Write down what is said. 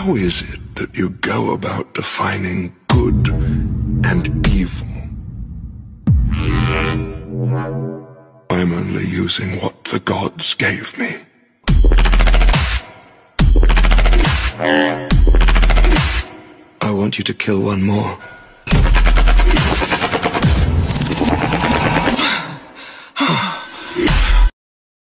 How is it that you go about defining good and evil? I'm only using what the gods gave me. I want you to kill one more.